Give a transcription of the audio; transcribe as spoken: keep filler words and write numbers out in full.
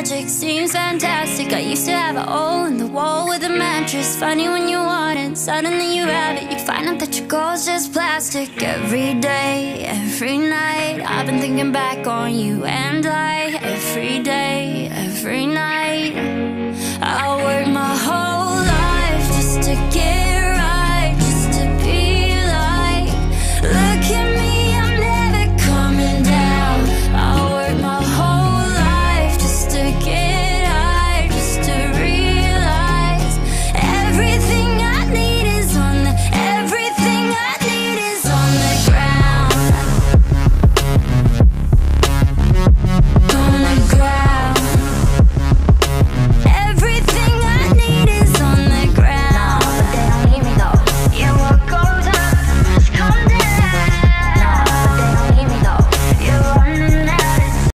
magic, seems fantastic. I used to have a hole in the wall with a mattress. Funny when you want it, suddenly you have it. You find out that your goal's just plastic. Every day, every night, I've been thinking back on you and I. Every day, every night